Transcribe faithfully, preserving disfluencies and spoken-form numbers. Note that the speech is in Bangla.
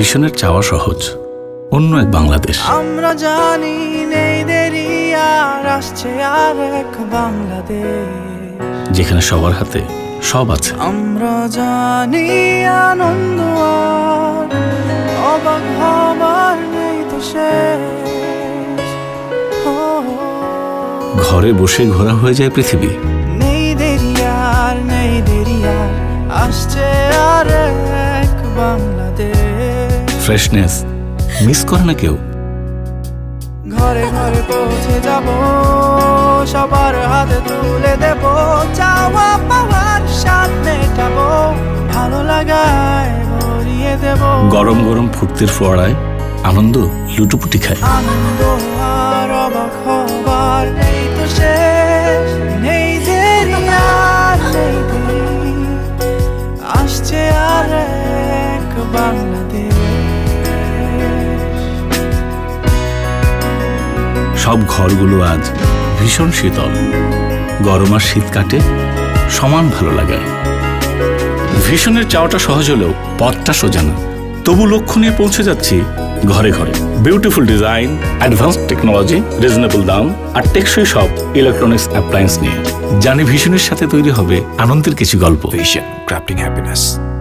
ভিশনের চাওয়া সহজ, অন্য এক বাংলাদেশ। আমরা জানি নেই দেরি আর আসছে আর এক বাংলাদেশ, যেখানে সবার হাতে সব আছে। আমরা জানি আনন্দ আর অবাক হবার নেই তো শেষ। ঘরে বসে ঘোরা হয়ে যায় পৃথিবী। নেই দেরি আর নেই দেরি আর আসছে আর এক বাংলাদেশ। ফ্রেশনেস মিস করে না কেউ। ঘরে ঘরে পৌঁছে যাব, সবার হাতে তুলে দেব, চাওয়া পাওয়ার স্বাদ মেটাবো, ভালো লাগায় ভরিয়ে দেব। গরম গরম ফুর্তির ফোয়ারায় আনন্দ লুটুপুটি খায়। আনন্দ আর অবাক হবার নেই তো শেষ। নেই দেরি আর নেই দেরি আসছে আর এক বাংলাদেশ। সব ঘরগুলো আজ ভীষণ শীতল। গরম আর শীত কাটে সমান ভালো লাগায়। ভিশনের চাওয়াটা সহজ হলেও পথটা সোজা না, তবু লক্ষ্য নিয়ে পৌঁছে যাচ্ছি ঘরে ঘরে। Beautiful design, advance technology, reasonable দাম আর টেকসই সব ইলেকট্রনিক্স অ্যাপ্লায়েন্স নিয়ে। জানি ভিশনের সাথে তৈরি হবে আনন্দের কিছু গল্প। Vision, crafting happiness.